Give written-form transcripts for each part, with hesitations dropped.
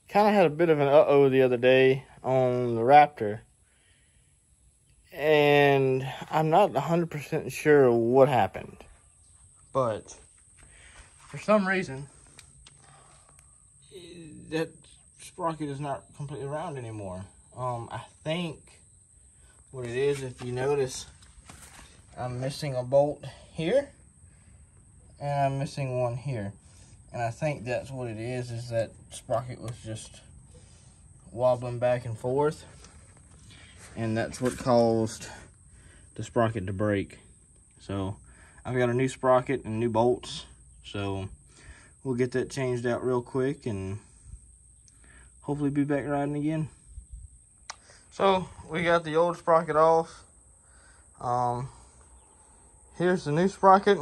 kind of had a bit of an uh-oh the other day on the Raptor. And I'm not 100% sure what happened. But for some reason, that sprocket is not completely round anymore. I think what it is, if you notice, I'm missing a bolt here. And I'm missing one here. And I think that's what it is that sprocket was just wobbling back and forth. And that's what caused the sprocket to break. So I've got a new sprocket and new bolts. So we'll get that changed out real quick and hopefully be back riding again. So we got the old sprocket off. Here's the new sprocket.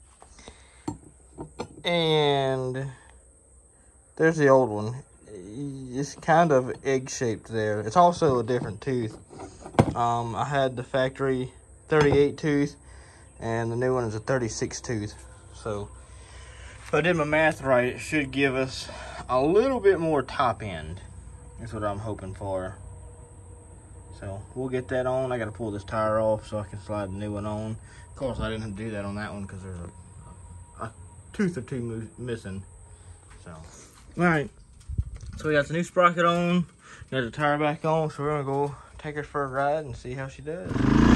And there's the old one. It's kind of egg-shaped there. It's also a different tooth. I had the factory 38 tooth, and the new one is a 36 tooth. So, if I did my math right, it should give us a little bit more top end. That's what I'm hoping for. So, we'll get that on. I got to pull this tire off so I can slide the new one on. Of course, I didn't do that on that one because there's a tooth or two missing. So, all right. So we got the new sprocket on, got the tire back on, so we're gonna go take her for a ride and see how she does.